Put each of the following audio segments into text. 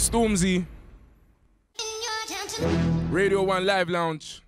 Stormzy. Radio 1 Live Lounge.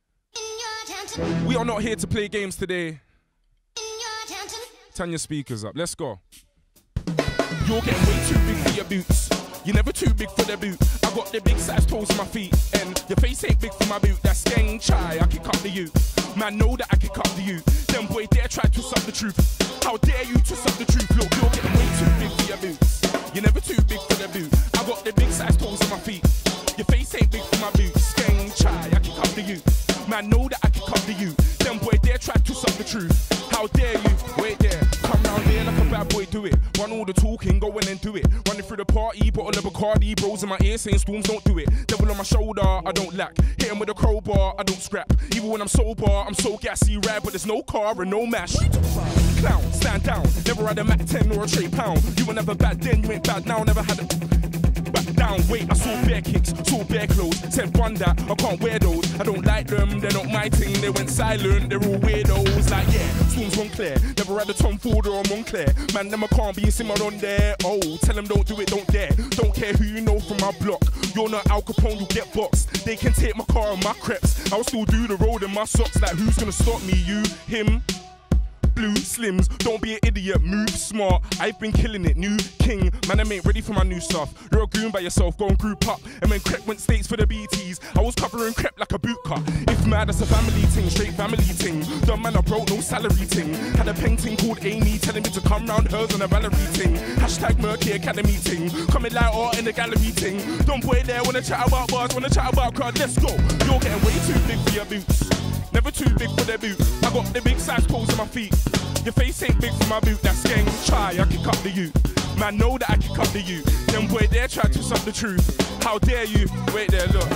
We are not here to play games today. Turn your speakers up. Let's go. You're getting way too big for your boots. You're never too big for the boot. I got the big size toes on my feet, and your face ain't big for my boot. That's gang chai, I kick up the you. Man, know that I kick up the you. Them boy dare try to twist up the truth. How dare you twist up the truth? Look, you're getting way too big for your boots. You're never too big for the boot. I got the big size toes on my feet. Your face ain't big for my boots. Gang chai, I kick up the you. Man, know that I kick up the you. Them boy dare try to twist up the truth. How dare you? Wait there. Come round there like a bad boy, do it. Run all the talking, go in and do it. Running through the party, bottle of Bacardi. Bros in my ear saying Storms don't do it. Devil on my shoulder, I don't lack. Hit him with a crowbar, I don't scrap. Even when I'm sober, I'm so gassy, rad, but there's no car and no mash. Clown, stand down. Never had a Mac 10 or a straight pound. You were never bad then, you ain't bad now. Never had a... Back down, wait, I saw bare kicks, saw bare clothes. Said run that, I can't wear those. I don't like them, they're not my thing. They went silent, they're all weirdos. Like yeah, Storms Moncler. Never had a Tom Ford or a Moncler. Man, them I can't be a simmer on there. Oh, tell them don't do it, don't dare. Don't care who you know from my block. You're not Al Capone, you'll get boxed. They can take my car and my crepes. I'll still do the road in my socks. Like who's gonna stop me, you, him? Blue Slims, don't be an idiot, move smart. I've been killing it, new king. Man, I ain't ready for my new stuff. You're a goon by yourself, go and group up. And when Crep went states for the BTs, I was covering Crep like a boot cut. If mad, that's a family ting, straight family ting. Dumb man, I broke, no salary ting. Had a painting called Amy, telling me to come round hers on a Valerie ting. Hashtag Murky Academy ting. Coming like art in the gallery ting. Dumb boy there, wanna chat about bars, wanna chat about crowd, let's go. You're getting way too big for your boots. Never too big for their boot. I got the big size toes on my feet. Your face ain't big for my boot. That's gang try. I kick up the you. Man, know that I kick up the you. Them boy dare try to twist up the truth. How dare you? Wait there, look.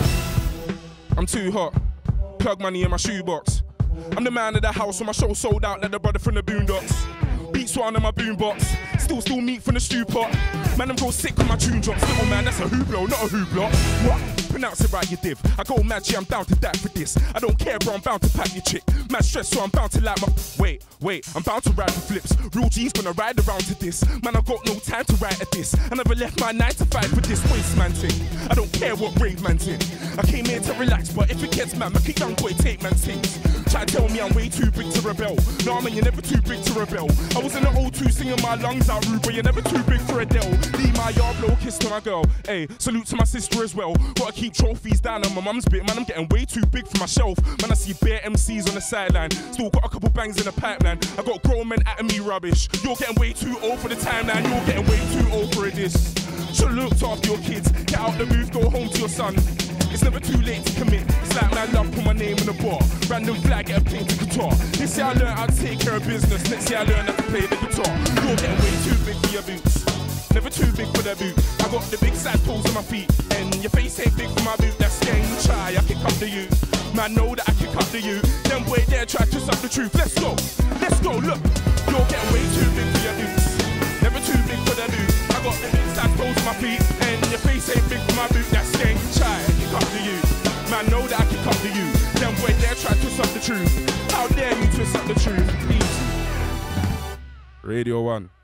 I'm too hot. Plug money in my shoebox. I'm the man of the house when my show sold out like the brother from the Boondocks. Beats one in my boombox. Still meat from the stew pot. Man, I'm go sick when my tune drops. Little man, that's a hooplo, not a hoopla. What? Pronounce it right, you div. I go mad, yeah, I'm down to die for this. I don't care, bro, I'm bound to pack your chick. Mad stress, so I'm bound to like my... Wait, I'm bound to ride the flips. Real G's gonna ride around to this. Man, I got no time to write at this. I never left my 9 to 5 for this waste man thing. I don't care what rave man's in. I came here to relax, but if it gets mad, make a young boy take man's things. Try to tell me I'm way too big to rebel. No, man, you're never too big to rebel. I was in the O2 singing my lungs out rude, but you're never too big for Adele. Leave my yard blow, kiss to my girl. Hey, salute to my sister as well. Gotta keep trophies down on my mum's bit. Man, I'm getting way too big for my shelf. Man, I see bare MCs on the sideline. Still got a couple bangs in the pipeline. I got grown men at me rubbish. You're getting way too old for the timeline. You're getting way too old for this. Should've looked after your kids. Get out the booth, go home to your son. It's never too late to commit. It's like man love, put my name in the bar. Random flag, get a plate to guitar. This year I learned how to take care of business. Next year I learned how to play the guitar. You're getting way too big for your boots. Never too big for the boot. I got the big side toes on my feet. And your face ain't big for my boot. That's gang try, I kick up the you. Man, know that I kick up the you. Them boy there try to twist up the truth. Let's go, look. You're getting way too big for your boots. Never too big for the boot. I got the big side toes on my feet. And your face ain't big for my boot. That's gang try, I kick up the you. Man, know that I kick up the you. Them boy there try to twist up the truth. How dare you twist up the truth? Easy. Radio 1.